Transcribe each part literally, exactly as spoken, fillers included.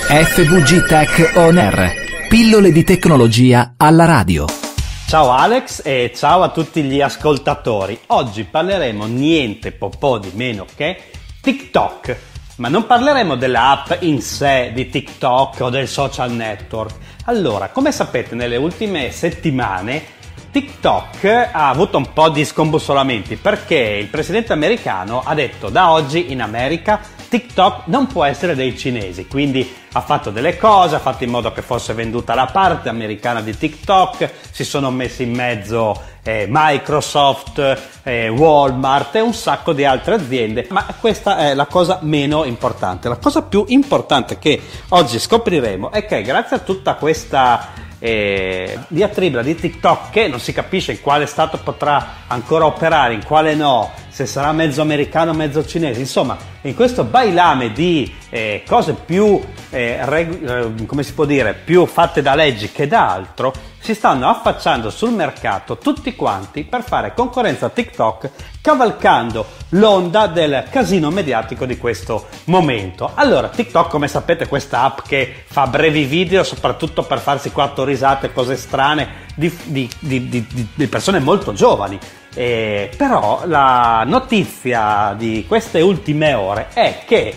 F V G Tech On Air, pillole di tecnologia alla radio. Ciao Alex e ciao a tutti gli ascoltatori. Oggi parleremo niente po' po' di meno che TikTok, ma non parleremo dell'app in sé di TikTok o del social network. Allora, come sapete, nelle ultime settimane TikTok ha avuto un po' di scombussolamenti perché il presidente americano ha detto: da oggi in America TikTok non può essere dei cinesi, quindi ha fatto delle cose, ha fatto in modo che fosse venduta la parte americana di TikTok, si sono messi in mezzo eh, Microsoft, eh, Walmart e un sacco di altre aziende, ma questa è la cosa meno importante. La cosa più importante che oggi scopriremo è che grazie a tutta questa eh, diatriba di TikTok, che non si capisce in quale stato potrà ancora operare, in quale no, se sarà mezzo americano o mezzo cinese, insomma in questo bailame di eh, cose più eh, reg- come si può dire, più fatte da leggi che da altro, si stanno affacciando sul mercato tutti quanti per fare concorrenza a TikTok, cavalcando l'onda del casino mediatico di questo momento. Allora, TikTok, come sapete, è questa app che fa brevi video soprattutto per farsi quattro risate, cose strane di, di, di, di, di persone molto giovani. Eh, però la notizia di queste ultime ore è che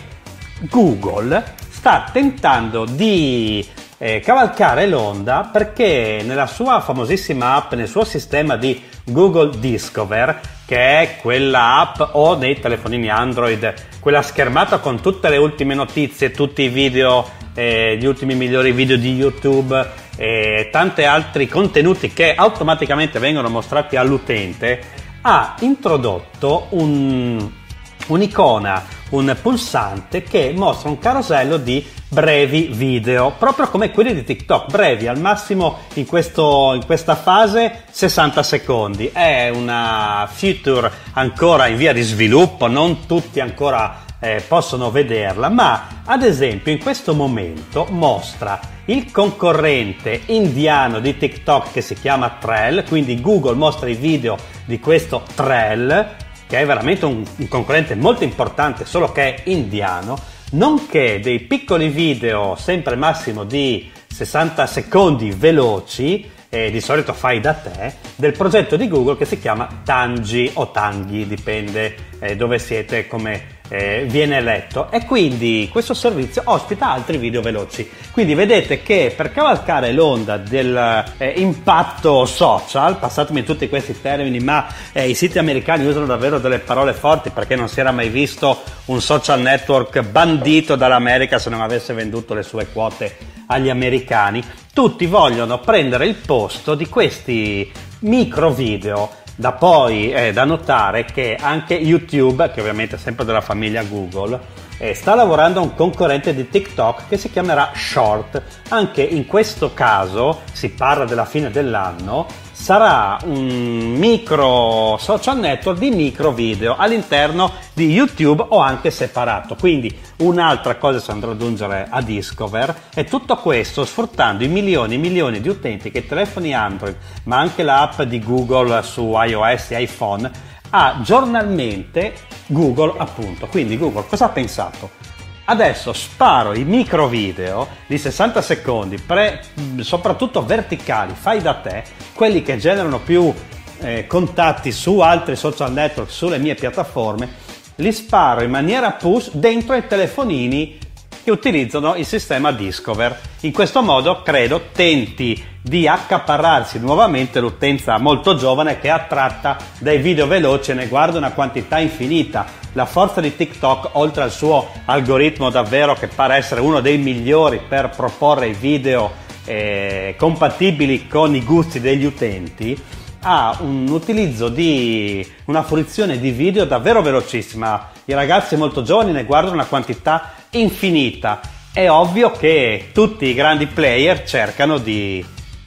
Google sta tentando di eh, cavalcare l'onda, perché nella sua famosissima app, nel suo sistema di Google Discover, che è quella app o nei telefonini Android, quella schermata con tutte le ultime notizie, tutti i video, eh, gli ultimi migliori video di YouTube e tanti altri contenuti che automaticamente vengono mostrati all'utente, ha introdotto un, un'icona, un pulsante che mostra un carosello di brevi video, proprio come quelli di TikTok, brevi, al massimo in, questo, in questa fase sessanta secondi. È una feature ancora in via di sviluppo, non tutti ancora Eh, possono vederla, ma ad esempio in questo momento mostra il concorrente indiano di TikTok che si chiama Trell, quindi Google mostra i video di questo Trell, che è veramente un, un concorrente molto importante, solo che è indiano, nonché dei piccoli video sempre massimo di sessanta secondi veloci, e di solito fai da te, del progetto di Google che si chiama Tangi o Tanghi, dipende eh, dove siete, come eh, viene letto, e quindi questo servizio ospita altri video veloci. Quindi vedete che per cavalcare l'onda dell'impatto eh, social, passatemi tutti questi termini, ma eh, i siti americani usano davvero delle parole forti, perché non si era mai visto un social network bandito dall'America se non avesse venduto le sue quote agli americani. Tutti vogliono prendere il posto di questi micro video. Da poi è da notare che anche YouTube, che ovviamente è sempre della famiglia Google, eh, sta lavorando a un concorrente di TikTok che si chiamerà Short. Anche in questo caso, si parla della fine dell'anno, sarà un micro social network di micro video all'interno di YouTube o anche separato. Quindi un'altra cosa si andrà ad aggiungere a Discover, e tutto questo sfruttando i milioni e milioni di utenti che i telefoni Android, ma anche l'app di Google su iOS e iPhone, ha giornalmente Google, appunto. Quindi Google cosa ha pensato? Adesso sparo i micro video di sessanta secondi, pre, soprattutto verticali, fai da te, quelli che generano più eh, contatti su altri social network, sulle mie piattaforme, li sparo in maniera push dentro ai telefonini che utilizzano il sistema Discover. In questo modo credo tenti di accaparrarsi nuovamente l'utenza molto giovane, che è attratta dai video veloci e ne guarda una quantità infinita. La forza di TikTok, oltre al suo algoritmo davvero che pare essere uno dei migliori per proporre i video eh, compatibili con i gusti degli utenti, ha un utilizzo di una fruizione di video davvero velocissima. I ragazzi molto giovani ne guardano una quantità infinita. È ovvio che tutti i grandi player cercano di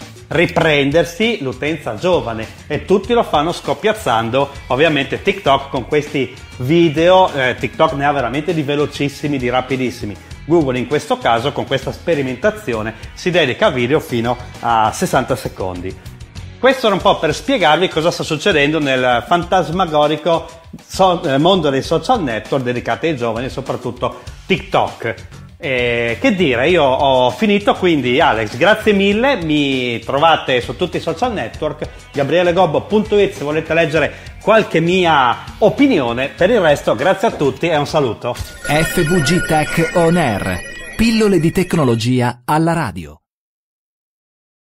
riprendersi l'utenza giovane, e tutti lo fanno scoppiazzando ovviamente TikTok con questi video. eh, TikTok ne ha veramente di velocissimi, di rapidissimi. Google in questo caso, con questa sperimentazione, si dedica a video fino a sessanta secondi. Questo era un po' per spiegarvi cosa sta succedendo nel fantasmagorico so- mondo dei social network dedicati ai giovani, soprattutto TikTok. Eh, che dire, io ho finito, quindi Alex, grazie mille, mi trovate su tutti i social network, gabriele gobbo punto it se volete leggere qualche mia opinione. Per il resto, grazie a tutti e un saluto. F V G Tech On Air, pillole di tecnologia alla radio.